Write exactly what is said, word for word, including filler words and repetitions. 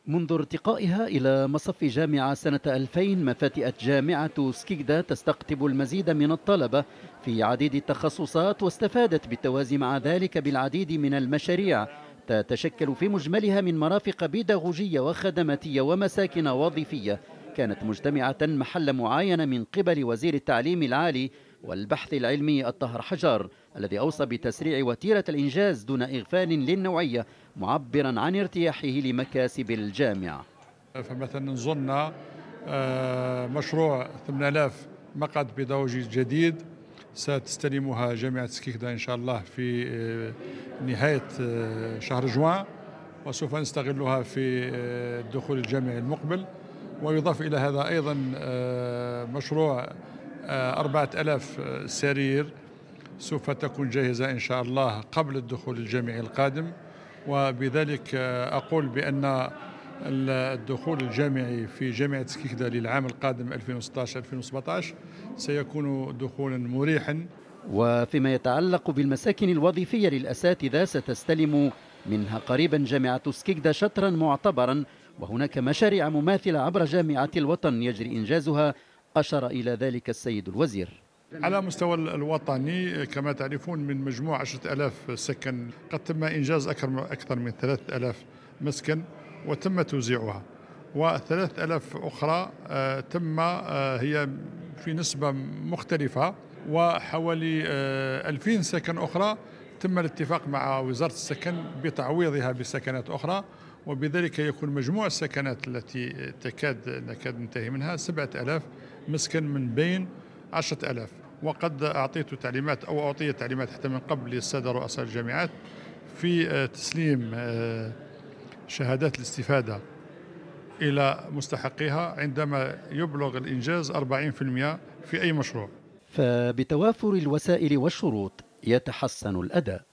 منذ ارتقائها إلى مصف جامعة سنة ألفين، ما فتئت جامعة سكيكدا تستقطب المزيد من الطلبة في عديد التخصصات، واستفادت بالتوازي مع ذلك بالعديد من المشاريع تتشكل في مجملها من مرافق بيداغوجية وخدماتية ومساكن وظيفية، كانت مجتمعة محل معاينة من قبل وزير التعليم العالي والبحث العلمي الطاهر حجار، الذي أوصى بتسريع وتيرة الإنجاز دون إغفال للنوعية، معبرا عن ارتياحه لمكاسب الجامعة. فمثلا نظن آه، مشروع ثمانية آلاف مقعد بيداغوجي جديد ستستلمها جامعة سكيكدا إن شاء الله في آه، نهاية آه، شهر جوان، وسوف نستغلها في آه، الدخول الجامعي المقبل. ويضاف إلى هذا أيضا آه، مشروع آه، أربعة آلاف سرير سوف تكون جاهزة إن شاء الله قبل الدخول الجامعي القادم. وبذلك آه، أقول بأن الدخول الجامعي في جامعة سكيكدا للعام القادم ألفين وستة عشر ألفين وسبعة عشر سيكون دخولا مريحا. وفيما يتعلق بالمساكن الوظيفية للأساتذة، ستستلم منها قريبا جامعة سكيكدا شطرا معتبرا، وهناك مشاريع مماثلة عبر جامعة الوطن يجري إنجازها، أشار إلى ذلك السيد الوزير. على مستوى الوطني كما تعرفون من مجموع عشرة آلاف سكن قد تم إنجاز أكثر من ثلاثة آلاف مسكن وتم توزيعها، وثلاثة آلاف أخرى تم هي في نسبة مختلفة، وحوالي ألفين سكن أخرى تم الاتفاق مع وزارة السكن بتعويضها بسكنات أخرى، وبذلك يكون مجموع السكنات التي تكاد نكاد ننتهي منها سبعة آلاف مسكن من بين عشرة آلاف. وقد أعطيت تعليمات أو أعطي تعليمات حتى من قبل للسادة رؤساء الجامعات في تسليم شهادات الاستفادة إلى مستحقيها عندما يبلغ الإنجاز أربعين بالمئة في أي مشروع. فبتوافر الوسائل والشروط يتحسن الأداء.